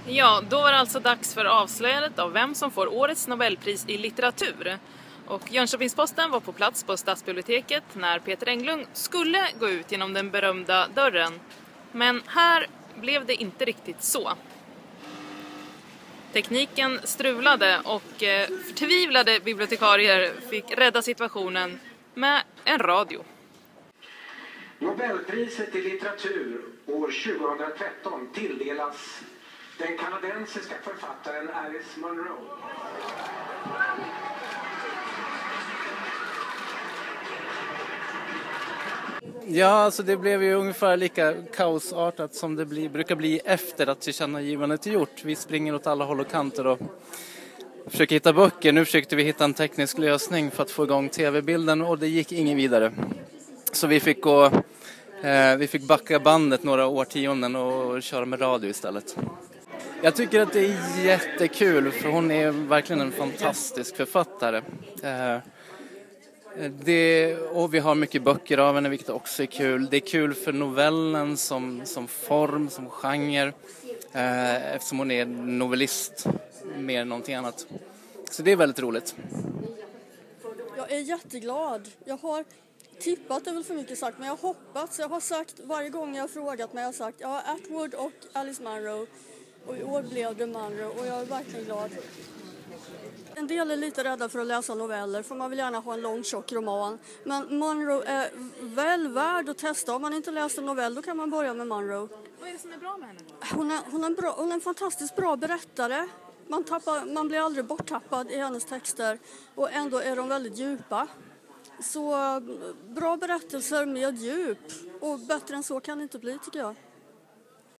Ja, då var det alltså dags för avslöjandet av vem som får årets Nobelpris i litteratur. Och Jönköpings-Posten var på plats på Stadsbiblioteket när Peter Englund skulle gå ut genom den berömda dörren. Men här blev det inte riktigt så. Tekniken strulade och förtvivlade bibliotekarier fick rädda situationen med en radio. Nobelpriset i litteratur år 2013 tilldelas den kanadensiska författaren Alice Munro. Ja, alltså det blev ju ungefär lika kaosartat som det brukar bli efter att tillkännagivandet är gjort. Vi springer åt alla håll och kanter och försöker hitta böcker. Nu försökte vi hitta en teknisk lösning för att få igång tv-bilden och det gick ingen vidare. Så vi fick backa bandet några årtionden och köra med radio istället. Jag tycker att det är jättekul för hon är verkligen en fantastisk författare. Och vi har mycket böcker av henne, vilket också är kul. Det är kul för novellen som form, som genre, eftersom hon är novellist mer än någonting annat. Så det är väldigt roligt. Jag är jätteglad. Jag har tippat, det är väl för mycket sagt, men jag har hoppats. Jag har sagt, varje gång jag har frågat mig, jag har sagt ja, Atwood och Alice Munro. Och i år blev det Munro och jag är verkligen glad. En del är lite rädda för att läsa noveller för man vill gärna ha en lång tjock roman. Men Munro är väl värd att testa. Om man inte läser en novell då kan man börja med Munro. Vad är det som är bra med henne då? Hon är en fantastiskt bra berättare. Man blir aldrig borttappad i hennes texter och ändå är de väldigt djupa. Så bra berättelser med djup och bättre än så kan det inte bli tycker jag.